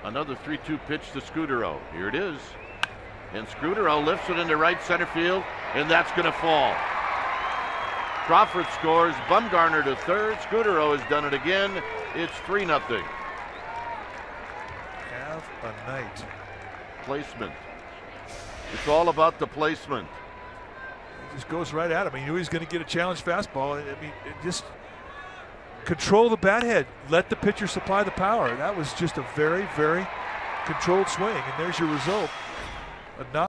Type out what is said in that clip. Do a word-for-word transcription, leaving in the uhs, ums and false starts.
Another three two pitch to Scutaro. Here it is. And Scutaro lifts it into right center field, and that's going to fall. Crawford scores. Bumgarner to third. Scutaro has done it again. It's three nothing. Have a night. Placement. It's all about the placement. He just goes right at him. He knew he was going to get a challenge fastball. I mean, it just control the bat head. Let the pitcher supply the power. That was just a very, very controlled swing, and there's your result. A not